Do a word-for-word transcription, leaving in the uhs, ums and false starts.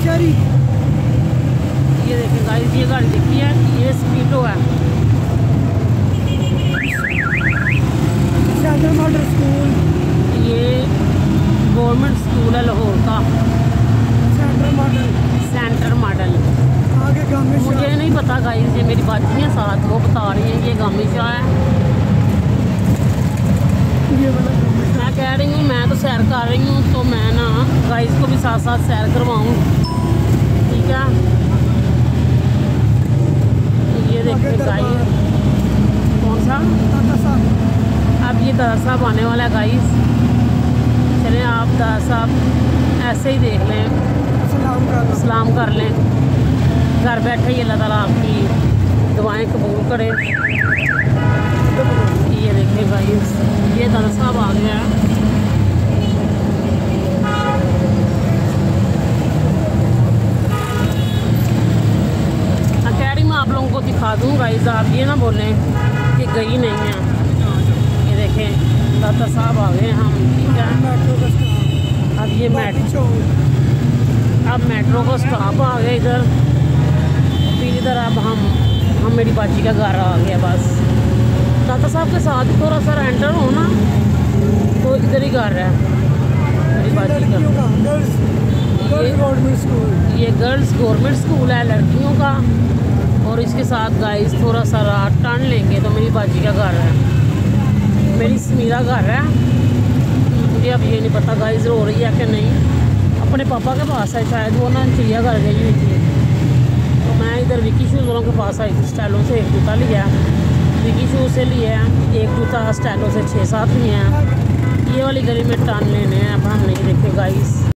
शहरी। ये देखें गाइस, ये गाड़ी देखी है, ये स्पीडो है। सेंट्रल मॉडल स्कूल, ये गवर्नमेंट स्कूल है लाहौर का, सेंट्रल मॉडल। Centre model. आगे गामी शाह। मुझे नहीं पता गाइस, ये मेरी बाजी है साथ, वो बता रही हैं ये गामी शाह है। ये वाला गामी शाह। मैं कह रही हूँ मैं तो सैर कर रही हूँ, तो मैं ना गाइस को भी साथ साथ सैर करवाऊँ, ठीक है। ये देखिए गाइस, कौन सा दादा साहब। अब ये दादा साहब आने वाला है गाइस। चलें आप दादा साहब ऐसे ही देख लें, सलाम कर लो। सलाम कर लें। घर बैठे ही अल्लाह ताला आपकी दुआएं कबूल करे। ये देखिए गाइस, ये दादा साहब आ गया है। कह रही मैं आप लोगों को दिखा दूँ गाइस, आप ये ना बोलें कि गई नहीं है। ये देखें दादा साहब आ गए हम, ठीक है। मेट्रो का स्टॉप। अब ये मेट्रो, चौक। अब मेट्रो का स्टॉप आ गया इधर, फिर इधर अब हम हम मेरी बाजी का घर आ गया बस। दादा साहब के साथ थोड़ा सा एंटर हो ना, तो इधर ही घर है मेरी बाजी का। Girls government school. ये गर्ल्स गवर्नमेंट स्कूल है लड़कियों का, और इसके साथ गाइस थोड़ा सा रात टर्न लेंगे तो मेरी बाजी का घर है, मेरी समीरा घर है। मुझे अब ये नहीं पता गाइस रो रही है कि नहीं, अपने पापा के पास है शायद, वो ना चिड़ियाघर गई हुई थी। तो मैं इधर विकी शूज़ वालों के पास आई थी, स्टाइलों से एक जूता लिया, विकी शूज़ से लिया है एक जूता, स्टाइलों से छः सात लिए हैं। ये वाली गली में टर्न लेने हैं अब हम, नहीं देखे गाइस।